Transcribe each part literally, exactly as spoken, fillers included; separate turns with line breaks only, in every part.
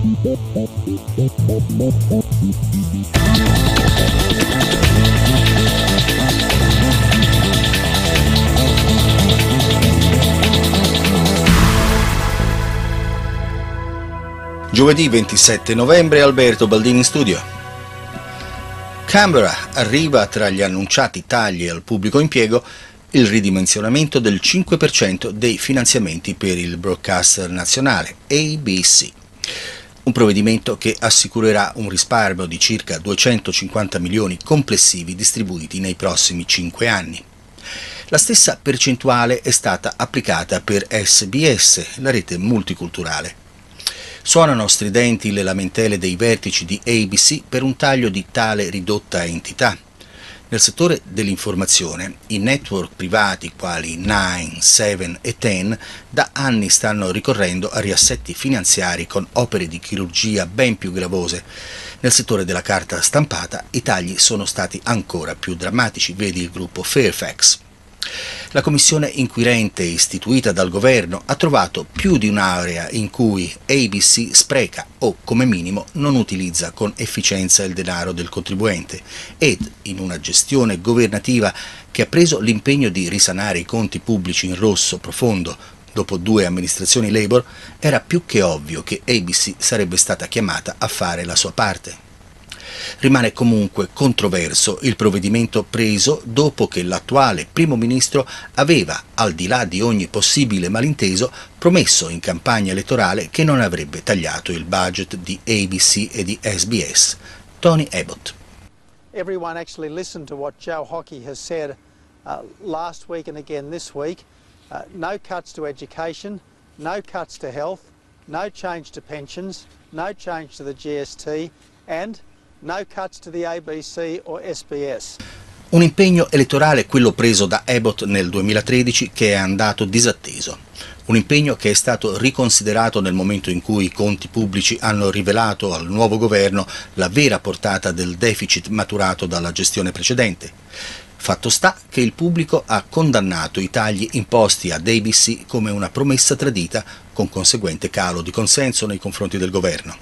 Giovedì ventisette novembre, Alberto Baldini in studio. Canberra arriva tra gli annunciati tagli al pubblico impiego il ridimensionamento del cinque per cento dei finanziamenti per il broadcaster nazionale A B C. Un provvedimento che assicurerà un risparmio di circa duecentocinquanta milioni complessivi distribuiti nei prossimi cinque anni. La stessa percentuale è stata applicata per S B S, la rete multiculturale. Suonano stridenti le lamentele dei vertici di A B C per un taglio di tale ridotta entità. Nel settore dell'informazione, i network privati quali nine, seven e ten da anni stanno ricorrendo a riassetti finanziari con opere di chirurgia ben più gravose. Nel settore della carta stampata i tagli sono stati ancora più drammatici, vedi il gruppo Fairfax. La commissione inquirente istituita dal governo ha trovato più di un'area in cui A B C spreca o, come minimo, non utilizza con efficienza il denaro del contribuente ed, in una gestione governativa che ha preso l'impegno di risanare i conti pubblici in rosso profondo dopo due amministrazioni Labour, era più che ovvio che A B C sarebbe stata chiamata a fare la sua parte. Rimane comunque controverso il provvedimento preso dopo che l'attuale primo ministro aveva, al di là di ogni possibile malinteso, promesso in campagna elettorale che non avrebbe tagliato il budget di A B C e di S B S. Tony Abbott.
Everyone actually listened to what Joe Hockey has said uh, last week and again this week. Uh, no cuts to education, no cuts to health, no change to pensions, no change to the G S T and no cuts to the A B C or S B S.
Un impegno elettorale, quello preso da Abbott nel duemilatredici, che è andato disatteso. Un impegno che è stato riconsiderato nel momento in cui i conti pubblici hanno rivelato al nuovo governo la vera portata del deficit maturato dalla gestione precedente. Fatto sta che il pubblico ha condannato i tagli imposti ad A B C come una promessa tradita, con conseguente calo di consenso nei confronti del governo.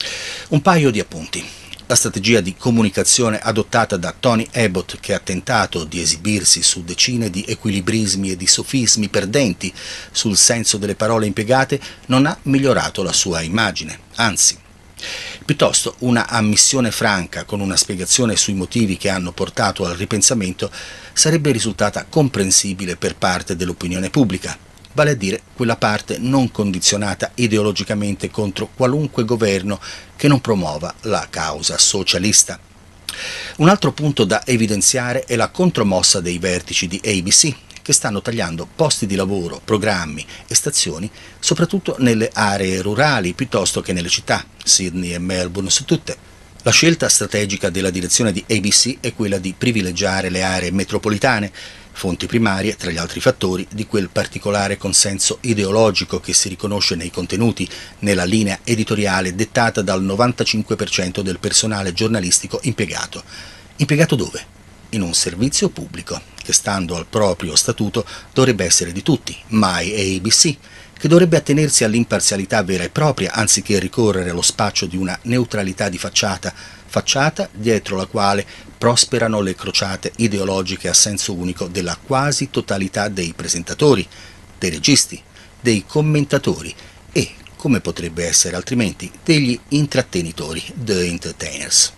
Un paio di appunti. La strategia di comunicazione adottata da Tony Abbott, che ha tentato di esibirsi su decine di equilibrismi e di sofismi perdenti sul senso delle parole impiegate, non ha migliorato la sua immagine, anzi. Piuttosto una ammissione franca con una spiegazione sui motivi che hanno portato al ripensamento sarebbe risultata comprensibile per parte dell'opinione pubblica, vale a dire quella parte non condizionata ideologicamente contro qualunque governo che non promuova la causa socialista. Un altro punto da evidenziare è la contromossa dei vertici di A B C, che stanno tagliando posti di lavoro, programmi e stazioni, soprattutto nelle aree rurali piuttosto che nelle città, Sydney e Melbourne su tutte. La scelta strategica della direzione di A B C è quella di privilegiare le aree metropolitane, fonti primarie, tra gli altri fattori, di quel particolare consenso ideologico che si riconosce nei contenuti, nella linea editoriale dettata dal novantacinque per cento del personale giornalistico impiegato. Impiegato dove? In un servizio pubblico, che stando al proprio statuto dovrebbe essere di tutti, mai A B C, che dovrebbe attenersi all'imparzialità vera e propria anziché ricorrere allo spaccio di una neutralità di facciata, facciata dietro la quale prosperano le crociate ideologiche a senso unico della quasi totalità dei presentatori, dei registi, dei commentatori e, come potrebbe essere altrimenti, degli intrattenitori, the entertainers.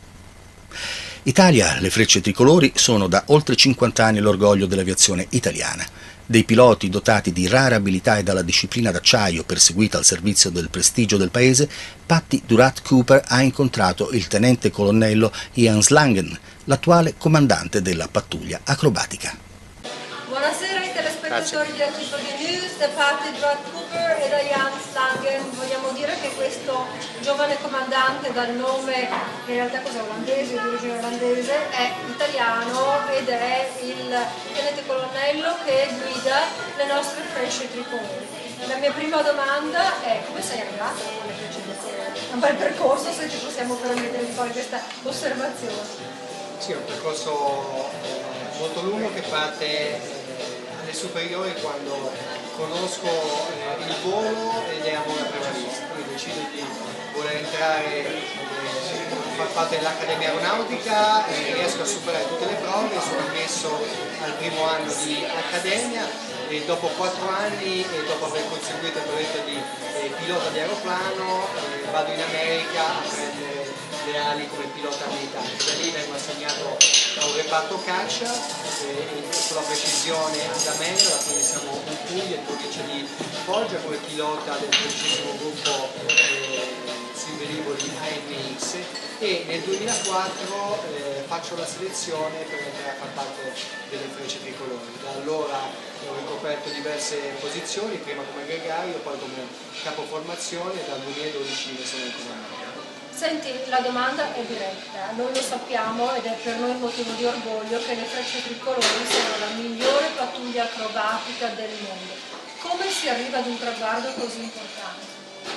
Italia, le frecce tricolori sono da oltre cinquanta anni l'orgoglio dell'aviazione italiana. Dei piloti dotati di rara abilità e dalla disciplina d'acciaio perseguita al servizio del prestigio del paese, Patty Durat-Cooper ha incontrato il tenente colonnello Ian Slangen, l'attuale comandante della pattuglia acrobatica.
Buonasera ai telespettatori di Articoli News, da Patty Durat-Cooper e da Ian Slangen. Vogliamo dire che questo giovane comandante dal nome, che in realtà cos'è olandese, di origine olandese, è italiano ed è il tenente colonnello che guida le nostre frecce tricolori. La mia prima domanda è: come sei arrivato con le frecce tricolori? È un bel percorso, se ci possiamo permettere di fare questa osservazione.
Sì, è un percorso molto lungo che parte alle superiori, quando conosco eh, il volo ed è amore a prima vista, quindi decido di voler entrare, eh, far parte dell'Accademia Aeronautica, eh, riesco a superare tutte le prove, sono ammesso al primo anno di Accademia e dopo quattro anni e dopo aver conseguito il brevetto di eh, pilota di aeroplano eh, vado in America a prendere le ali come pilota militare. Da lì vengo assegnato a un reparto caccia eh, con la precisione ad Amendola, quindi siamo in Puglia, in provincia di Foggia, come pilota del tredicesimo gruppo eh, sui velivoli A M X e nel duemilaquattro eh, faccio la selezione per entrare a far parte delle Frecce Tricolori. Da allora ho ricoperto diverse posizioni, prima come gregario, poi come capoformazione e dal duemiladodici ne sono in comando.
Senti, la domanda è diretta, noi lo sappiamo ed è per noi motivo di orgoglio che le Frecce Tricolori sono la migliore pattuglia acrobatica del mondo. Come si arriva ad un traguardo così importante?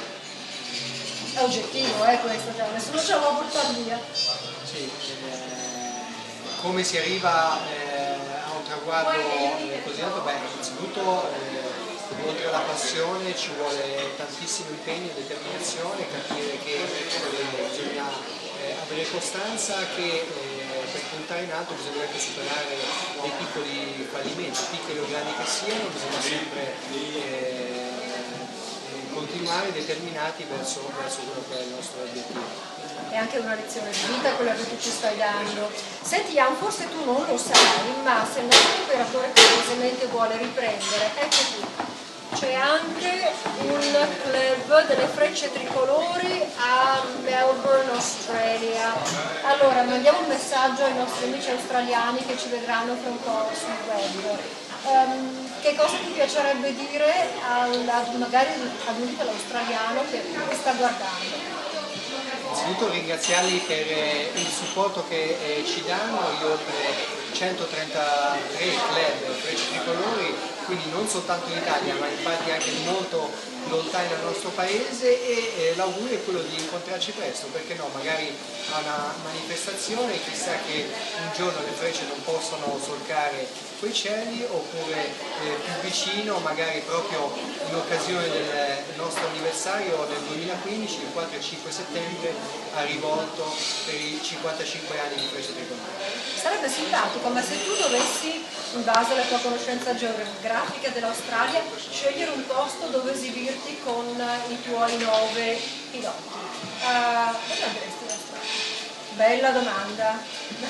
È oggettivo, eh, questo, cioè, nessuno ce la può portare via.
Sì, eh, come si arriva eh, a un traguardo eh, così alto? Beh, innanzitutto eh, oltre alla passione ci vuole tantissimo impegno e determinazione, capire che eh, bisogna eh, avere costanza, che eh, per puntare in alto bisogna anche superare dei piccoli fallimenti, piccoli o grandi che siano, bisogna sempre eh, continuare determinati verso, verso quello che è il nostro obiettivo.
È anche una lezione di vita quella che tu ci stai dando. Senti Jan, forse tu non lo sai, ma se il nostro operatore cortesemente vuole riprendere, ecco qui. C'è anche un club delle Frecce Tricolori a Melbourne, Australia. Allora, mandiamo un messaggio ai nostri amici australiani che ci vedranno fra un po' sul web. Um, che cosa ti piacerebbe dire al, ad, magari ad un australiano che sta guardando?
Innanzitutto ringraziarli per eh, il supporto che eh, ci danno, gli oltre centotrentatré club Frecce Tricolori, quindi non soltanto in Italia ma infatti anche molto lontani dal nostro paese e eh, l'augurio è quello di incontrarci presto, perché no, magari a una manifestazione, chissà che un giorno le frecce non possano solcare quei cieli, oppure eh, più vicino, magari proprio in occasione del nostro anniversario del duemilaquindici, il quattro e cinque settembre, a Rivolto per i cinquantacinque anni di Frecce Tricolori.
Sarebbe simpatico, ma se tu dovessi, in base alla tua conoscenza geografica dell'Australia, scegliere un posto dove esibirti con i tuoi nove piloti, uh, dove andresti in Australia? Bella domanda,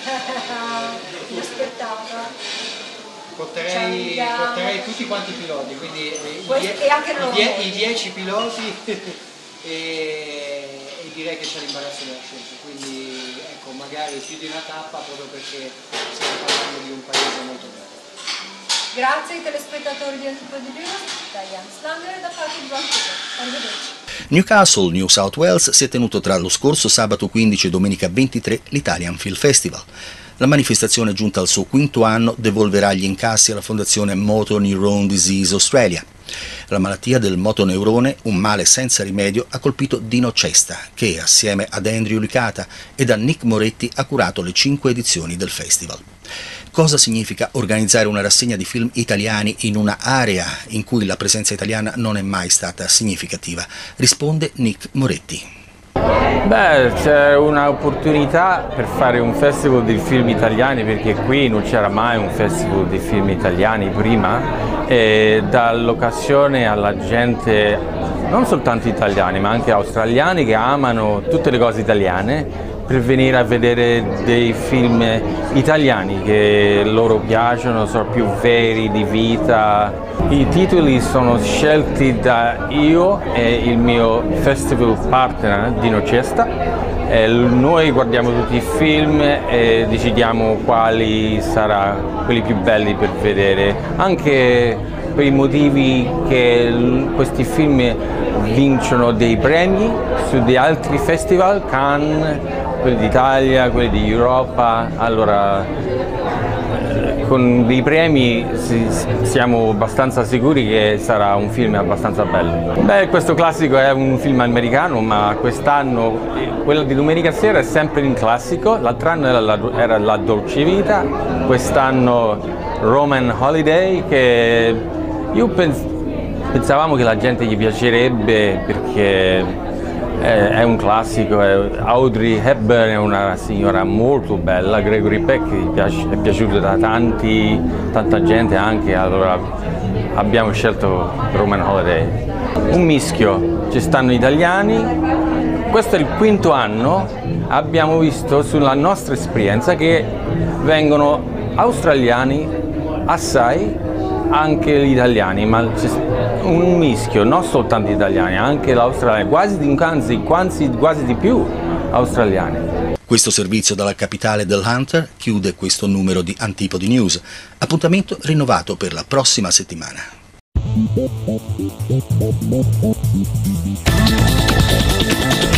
aspettata.
Porterei, porterei tutti quanti i piloti, quindi i,
Questo, e anche
i, die, i dieci piloti e, e direi che c'è l'imbarazzo della scelta, quindi ecco, magari più di una tappa proprio perché stiamo parlando di un paese molto bello.
Grazie ai telespettatori di Antipodi News, da Jan Slanger e da parte di Vancouver. Arrivederci.
Newcastle, New South Wales, si è tenuto tra lo scorso sabato quindici e domenica ventitré l'Italian Film Festival. La manifestazione, giunta al suo quinto anno, devolverà gli incassi alla fondazione Motor Neurone Disease Australia. La malattia del motoneurone, un male senza rimedio, ha colpito Dino Cesta, che assieme ad Andrew Licata ed a Nick Moretti ha curato le cinque edizioni del festival. Cosa significa organizzare una rassegna di film italiani in una area in cui la presenza italiana non è mai stata significativa? Risponde Nick Moretti.
Beh, c'è un'opportunità per fare un festival di film italiani, perché qui non c'era mai un festival di film italiani prima, e dà l'occasione alla gente, non soltanto italiani ma anche australiani, che amano tutte le cose italiane, per venire a vedere dei film italiani che loro piacciono, sono più veri, di vita. I titoli sono scelti da io e il mio festival partner Dino Cesta. E noi guardiamo tutti i film e decidiamo quali saranno quelli più belli per vedere, anche per i motivi che questi film vincono dei premi su di altri festival, Cannes, quelli d'Italia, quelli di Europa. Allora, con dei premi siamo abbastanza sicuri che sarà un film abbastanza bello. Beh, questo classico è un film americano, ma quest'anno quello di domenica sera è sempre in classico. L'altro anno era la, era la Dolce Vita, quest'anno Roman Holiday, che io penso Pensavamo che la gente gli piacerebbe perché è un classico, Audrey Hepburn è una signora molto bella, Gregory Peck gli piace, è piaciuto da tanti, tanta gente anche, allora abbiamo scelto Roman Holiday. Un mischio, ci stanno italiani, questo è il quinto anno, abbiamo visto sulla nostra esperienza che vengono australiani assai, anche gli italiani, ma un mischio, non soltanto italiani, anche l'australiano, quasi di, anzi, quasi, quasi di più australiani.
Questo servizio dalla capitale del Hunter chiude questo numero di Antipodi News. Appuntamento rinnovato per la prossima settimana.